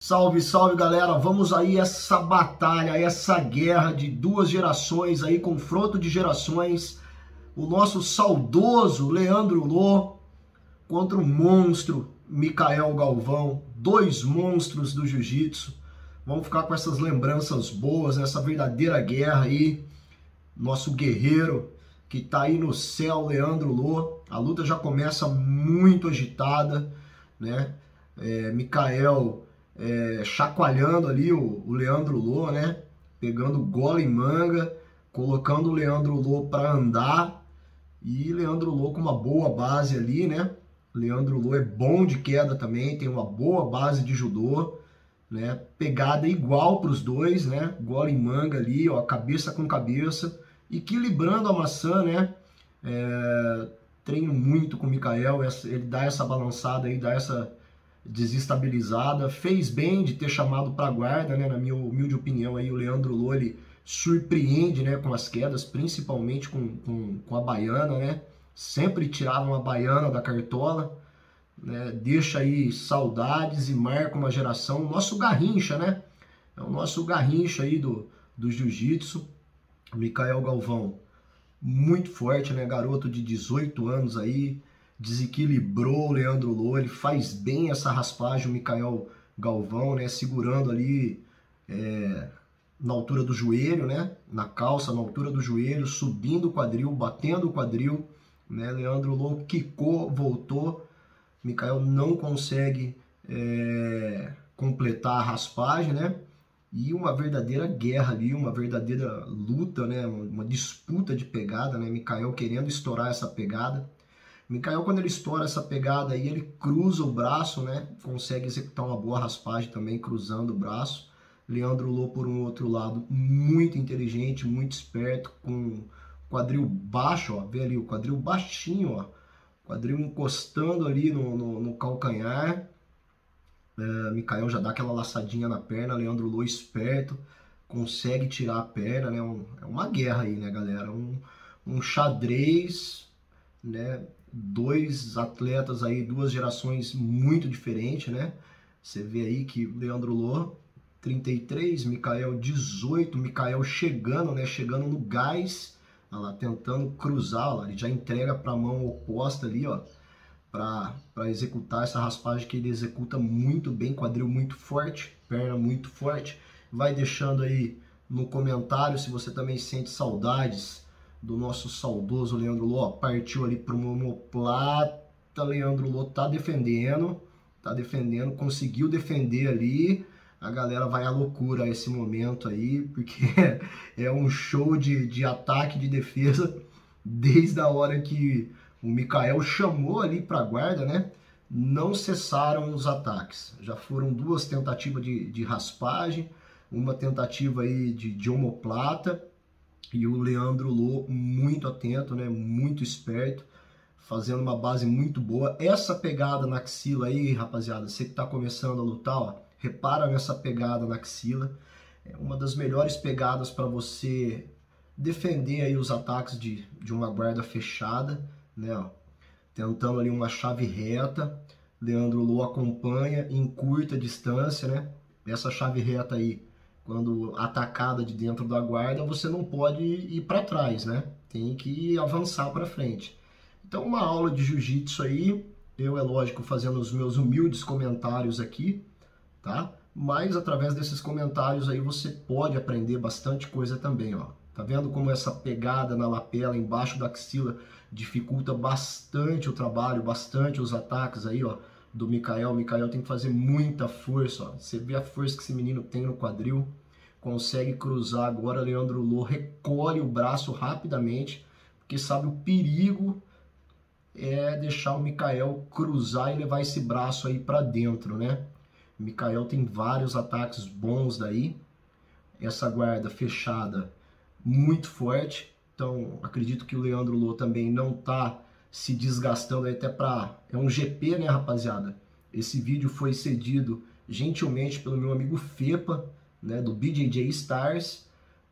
Salve, salve galera, vamos aí essa batalha, essa guerra de duas gerações aí, confronto de gerações, o nosso saudoso Leandro Lo contra o monstro Micael Galvão, dois monstros do jiu-jitsu. Vamos ficar com essas lembranças boas, essa verdadeira guerra aí, nosso guerreiro que tá aí no céu, Leandro Lo. A luta já começa muito agitada, né? Micael chacoalhando ali o Leandro Lo, né? Pegando gola em manga, colocando o Leandro Lo para andar, e Leandro Lo com uma boa base ali, né? Leandro Lo é bom de queda também, tem uma boa base de judô, né? Pegada igual para os dois, né? Gola em manga ali, ó, cabeça com cabeça, equilibrando a maçã, né? Treino muito com o Micael, ele dá essa balançada aí, dá essa desestabilizada, fez bem de ter chamado para guarda, né? Na minha humilde opinião aí, o Leandro Lo, ele surpreende, né, com as quedas, principalmente com a baiana, né? Sempre tirava uma baiana da cartola, né? Deixa aí saudades e marca uma geração. O nosso Garrincha, né? É o nosso Garrincha aí do jiu-jitsu, Micael Galvão. Muito forte, né? Garoto de 18 anos aí, desequilibrou o Leandro Lo, ele faz bem essa raspagem, o Micael Galvão, né? Segurando ali na altura do joelho, né? Na calça, na altura do joelho, subindo o quadril, batendo o quadril, né? Leandro Lo quicou, voltou, Micael não consegue completar a raspagem, né? E uma verdadeira guerra ali, uma verdadeira luta, né? Uma disputa de pegada, né? Micael querendo estourar essa pegada. Micael, quando ele estoura essa pegada aí, ele cruza o braço, né? Consegue executar uma boa raspagem também, cruzando o braço. Leandro Lo, por um outro lado, muito inteligente, muito esperto, com quadril baixo, ó. Vê ali o quadril baixinho, ó. Quadril encostando ali no calcanhar. Micael já dá aquela laçadinha na perna, Leandro Lo esperto, consegue tirar a perna, né? É uma guerra aí, né, galera? Um xadrez, né? Dois atletas aí, duas gerações muito diferentes, né? Você vê aí que Leandro Lo, 33, Micael 18, Micael chegando, né? Chegando no gás, olha lá, tentando cruzar, olha lá, ele já entrega para a mão oposta ali, ó, para executar essa raspagem que ele executa muito bem, quadril muito forte, perna muito forte. Vai deixando aí no comentário se você também sente saudades do nosso saudoso Leandro Lo. Partiu ali para o omoplata, Leandro Lo tá defendendo, conseguiu defender ali. A galera vai à loucura esse momento aí, porque é um show de ataque, de defesa, desde a hora que o Micael chamou ali para a guarda, né? Não cessaram os ataques. Já foram duas tentativas de raspagem, uma tentativa aí de omoplata, e o Leandro Lo muito atento, né? Muito esperto, fazendo uma base muito boa. Essa pegada na axila aí, rapaziada, você que está começando a lutar, ó, repara nessa pegada na axila. É uma das melhores pegadas para você defender aí os ataques de uma guarda fechada, né, ó, tentando ali uma chave reta. Leandro Lo acompanha em curta distância, né? Essa chave reta aí, quando atacada de dentro da guarda, você não pode ir para trás, né? Tem que avançar para frente. Então, uma aula de jiu-jitsu aí, eu, é lógico, fazendo os meus humildes comentários aqui, tá? Mas através desses comentários aí você pode aprender bastante coisa também, ó. Tá vendo como essa pegada na lapela, embaixo da axila, dificulta bastante o trabalho, bastante os ataques aí, ó, do Micael. O Micael tem que fazer muita força, ó. Você vê a força que esse menino tem no quadril. Consegue cruzar agora. Leandro Lo recolhe o braço rapidamente, porque sabe o perigo é deixar o Micael cruzar e levar esse braço aí para dentro, né? O Micael tem vários ataques bons daí. Essa guarda fechada muito forte, então acredito que o Leandro Lo também não tá se desgastando aí até para... É um GP, né, rapaziada? Esse vídeo foi cedido gentilmente pelo meu amigo Fepa, né, do BJJ Stars.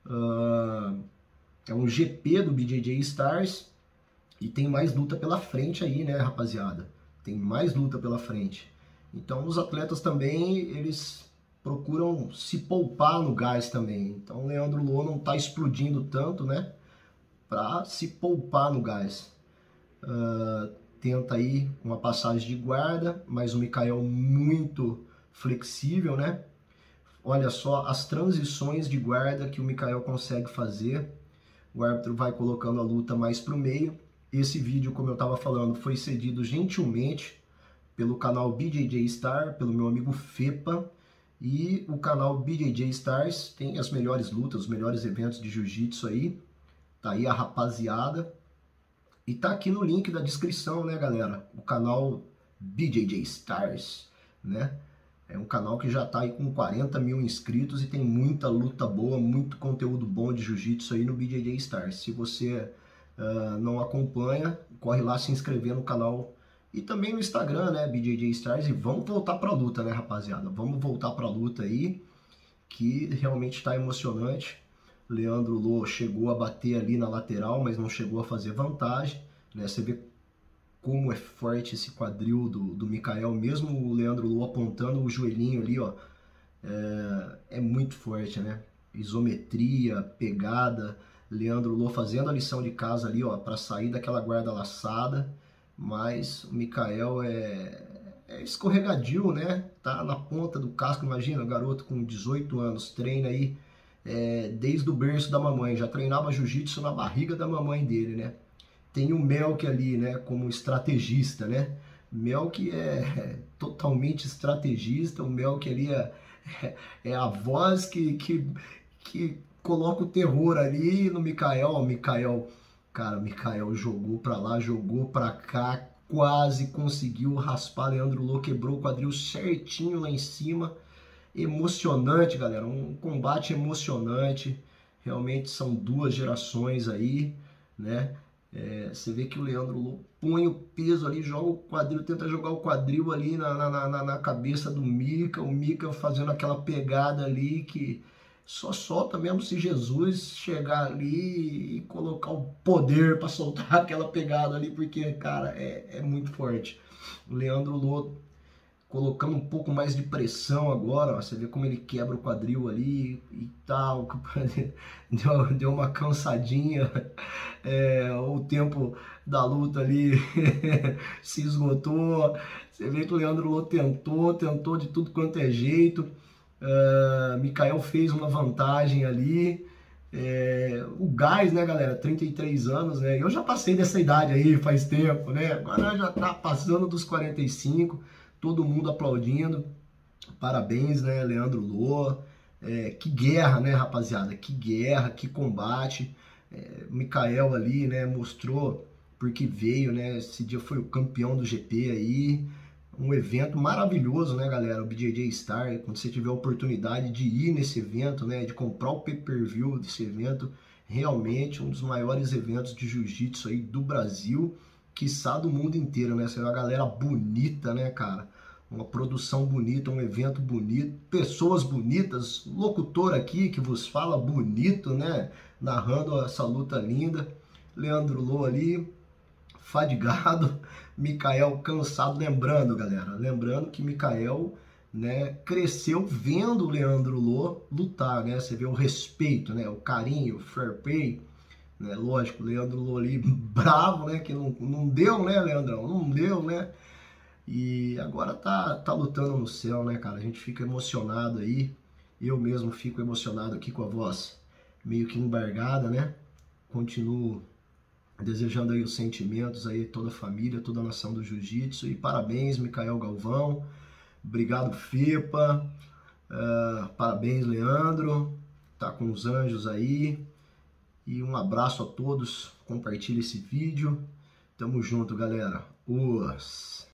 É um GP do BJJ Stars e tem mais luta pela frente aí, né, rapaziada? Tem mais luta pela frente. Então os atletas também, eles procuram se poupar no gás também. Então o Leandro Lo não está explodindo tanto, né? Para se poupar no gás. Tenta aí uma passagem de guarda, mas o Mikael muito flexível, né? Olha só as transições de guarda que o Mikael consegue fazer. O árbitro vai colocando a luta mais para o meio. Esse vídeo, como eu estava falando, foi cedido gentilmente pelo canal BJJ Star, pelo meu amigo Fepa. E o canal BJJ Stars tem as melhores lutas, os melhores eventos de jiu-jitsu aí. Tá aí a rapaziada. E tá aqui no link da descrição, né, galera? O canal BJJ Stars, né? É um canal que já tá aí com 40 mil inscritos e tem muita luta boa, muito conteúdo bom de jiu-jitsu aí no BJJ Stars. Se você não acompanha, corre lá se inscrever no canal e também no Instagram, né, BJJ Stars. E vamos voltar pra luta, né, rapaziada? Vamos voltar pra luta aí, que realmente tá emocionante. Leandro Lo chegou a bater ali na lateral, mas não chegou a fazer vantagem, né? Você vê como é forte esse quadril do Mikael, mesmo o Leandro Lo apontando o joelhinho ali, ó, é muito forte, né? Isometria, pegada, Leandro Lo fazendo a lição de casa ali, ó, para sair daquela guarda laçada, mas o Mikael é escorregadio, né? Tá na ponta do casco, imagina, o garoto com 18 anos, treina aí desde o berço da mamãe, já treinava jiu-jitsu na barriga da mamãe dele, né? Tem o Melk ali, né, como estrategista, né? Melk é totalmente estrategista, o Melk ali é a voz que coloca o terror ali no Mikael. O Mikael, cara, o Mikael jogou pra lá, jogou pra cá, quase conseguiu raspar Leandro Lo, quebrou o quadril certinho lá em cima. Emocionante, galera, um combate emocionante. Realmente são duas gerações aí, né? Você vê que o Leandro Lo põe o peso ali, joga o quadril, tenta jogar o quadril ali na cabeça do Mika, o Mika fazendo aquela pegada ali que só solta mesmo se Jesus chegar ali e colocar o poder para soltar aquela pegada ali, porque, cara, é muito forte. O Leandro Lo colocando um pouco mais de pressão agora, ó, você vê como ele quebra o quadril ali e tal, deu uma cansadinha, o tempo da luta ali se esgotou, você vê que o Leandro Lo tentou de tudo quanto é jeito, Mikael fez uma vantagem ali, o gás, né, galera, 33 anos, né, eu já passei dessa idade aí faz tempo, né, agora já tá passando dos 45, todo mundo aplaudindo, parabéns, né, Leandro Lo, que guerra, né, rapaziada, que guerra, que combate, o Mikael ali, né, mostrou porque veio, né, esse dia foi o campeão do GP aí, um evento maravilhoso, né, galera, o BJJ Star, quando você tiver a oportunidade de ir nesse evento, né, de comprar o pay-per-view desse evento, realmente um dos maiores eventos de jiu-jitsu aí do Brasil, quiçá do mundo inteiro, né, você vê uma galera bonita, né, cara, uma produção bonita, um evento bonito, pessoas bonitas, locutor aqui que vos fala bonito, né, narrando essa luta linda, Leandro Lo ali, fadigado, Mikael cansado, lembrando, galera, lembrando que Mikael, né, cresceu vendo o Leandro Lo lutar, né, você vê o respeito, né, o carinho, o fair play, né, lógico, o Leandro Lo ali bravo, né, que não deu, né, Leandrão, não deu, né, e agora tá lutando no céu, né, cara, a gente fica emocionado aí, eu mesmo fico emocionado aqui com a voz meio que embargada, né, continuo desejando aí os sentimentos aí, toda a família, toda a nação do jiu-jitsu. E parabéns, Mikael Galvão. Obrigado, Fepa. Parabéns, Leandro. Tá com os anjos aí. E um abraço a todos. Compartilhe esse vídeo. Tamo junto, galera. Os